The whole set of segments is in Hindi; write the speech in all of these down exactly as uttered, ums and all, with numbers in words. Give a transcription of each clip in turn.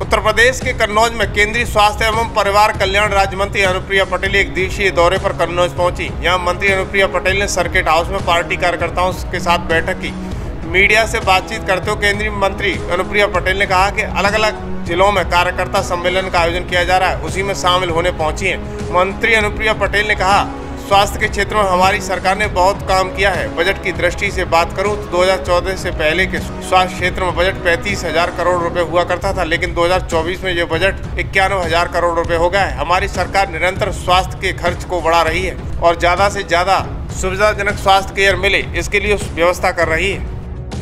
उत्तर प्रदेश के कन्नौज में केंद्रीय स्वास्थ्य एवं परिवार कल्याण राज्य मंत्री अनुप्रिया पटेल एक दिवसीय दौरे पर कन्नौज पहुंची। यहां मंत्री अनुप्रिया पटेल ने सर्किट हाउस में पार्टी कार्यकर्ताओं के साथ बैठक की। मीडिया से बातचीत करते हुए केंद्रीय मंत्री अनुप्रिया पटेल ने कहा कि अलग अलग जिलों में कार्यकर्ता सम्मेलन का आयोजन किया जा रहा है, उसी में शामिल होने पहुंची हैं। मंत्री अनुप्रिया पटेल ने कहा, स्वास्थ्य के क्षेत्र में हमारी सरकार ने बहुत काम किया है। बजट की दृष्टि से बात करूं तो दो हज़ार चौदह से पहले के स्वास्थ्य क्षेत्र में बजट पैंतीस हजार करोड़ रुपए हुआ करता था, लेकिन दो हज़ार चौबीस में ये बजट इक्यानवे हजार करोड़ रुपए हो गया है। हमारी सरकार निरंतर स्वास्थ्य के खर्च को बढ़ा रही है और ज्यादा से ज्यादा सुविधाजनक स्वास्थ्य केयर मिले, इसके लिए व्यवस्था कर रही है।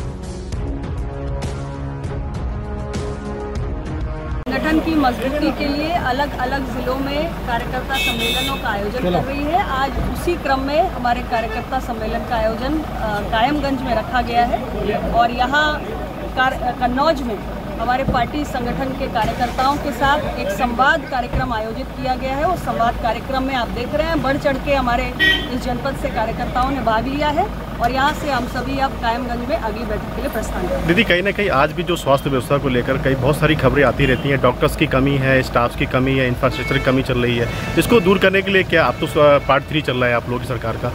संगठन की मजबूती के लिए अलग अलग जिलों में कार्यकर्ता सम्मेलनों का आयोजन कर रही है। आज उसी क्रम में हमारे कार्यकर्ता सम्मेलन का आयोजन कायमगंज में रखा गया है और यहाँ कन्नौज में हमारे पार्टी संगठन के कार्यकर्ताओं के साथ एक संवाद कार्यक्रम आयोजित किया गया है। उस संवाद कार्यक्रम में आप देख रहे हैं बढ़ चढ़ के हमारे इस जनपद से कार्यकर्ताओं ने भाग लिया है और यहाँ से हम सभी अब कायमगंज में अगली बैठक के लिए प्रस्थान करेंगे। दीदी, कहीं ना कहीं आज भी जो स्वास्थ्य व्यवस्था को लेकर कई बहुत सारी खबरें आती रहती हैं, डॉक्टर्स की कमी है, स्टाफ की कमी है, इंफ्रास्ट्रक्चर की कमी चल रही है, इसको दूर करने के लिए क्या आप तो पार्ट थ्री चल रहा है आप लोगों की सरकार का?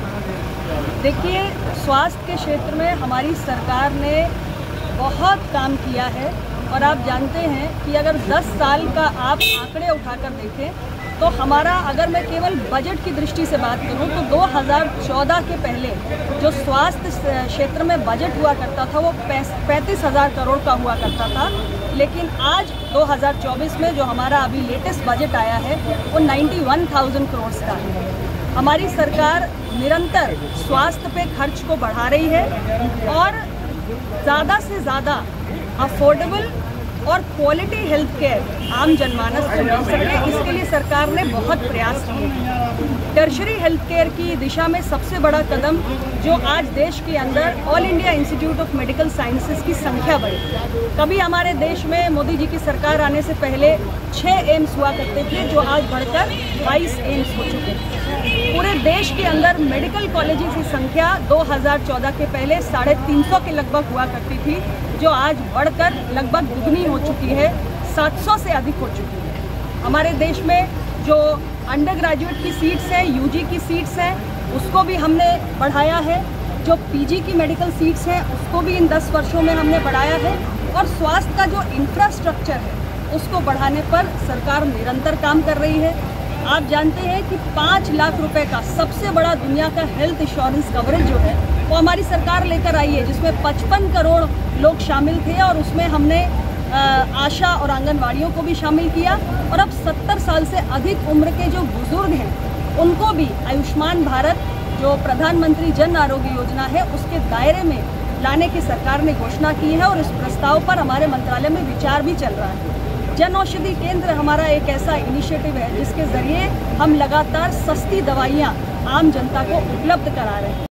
देखिए, स्वास्थ्य के क्षेत्र में हमारी सरकार ने बहुत काम किया है और आप जानते हैं कि अगर दस साल का आप आंकड़े उठाकर देखें तो हमारा, अगर मैं केवल बजट की दृष्टि से बात करूं तो दो हज़ार चौदह के पहले जो स्वास्थ्य क्षेत्र में बजट हुआ करता था वो पैंतीस हज़ार करोड़ का हुआ करता था, लेकिन आज दो हज़ार चौबीस में जो हमारा अभी लेटेस्ट बजट आया है वो इक्यानवे हज़ार करोड़ का है। हमारी सरकार निरंतर स्वास्थ्य पे खर्च को बढ़ा रही है और ज़्यादा से ज़्यादा अफोर्डेबल और क्वालिटी हेल्थ केयर आम जनमानस को मिल सके, इसके लिए सरकार ने बहुत प्रयास किए हैं। टर्शरी हेल्थ केयर की दिशा में सबसे बड़ा कदम जो आज देश के अंदर All India Institute of Medical Sciences की संख्या बढ़ी। कभी हमारे देश में मोदी जी की सरकार आने से पहले छः एम्स हुआ करते थे, जो आज बढ़कर बाईस एम्स हो चुके हैं। पूरे देश के अंदर मेडिकल कॉलेजेस की संख्या दो हज़ार चौदह के पहले साढ़े तीन सौ के लगभग हुआ करती थी, जो आज बढ़कर लगभग दुगनी हो चुकी है, सात सौ से अधिक हो चुकी है। हमारे देश में जो अंडर ग्रेजुएट की सीट्स हैं, यूजी की सीट्स हैं, उसको भी हमने बढ़ाया है। जो पीजी की मेडिकल सीट्स हैं उसको भी इन दस वर्षों में हमने बढ़ाया है और स्वास्थ्य का जो इंफ्रास्ट्रक्चर है उसको बढ़ाने पर सरकार निरंतर काम कर रही है। आप जानते हैं कि पाँच लाख रुपए का सबसे बड़ा दुनिया का हेल्थ इंश्योरेंस कवरेज जो है वो हमारी सरकार लेकर आई है, जिसमें पचपन करोड़ लोग शामिल थे और उसमें हमने आशा और आंगनवाड़ियों को भी शामिल किया और अब सत्तर साल से अधिक उम्र के जो बुजुर्ग हैं उनको भी आयुष्मान भारत जो प्रधानमंत्री जन आरोग्य योजना है उसके दायरे में लाने की सरकार ने घोषणा की है और इस प्रस्ताव पर हमारे मंत्रालय में विचार भी चल रहा है। जन औषधि केंद्र हमारा एक ऐसा इनिशिएटिव है जिसके जरिए हम लगातार सस्ती दवाइयाँ आम जनता को उपलब्ध करा रहे हैं।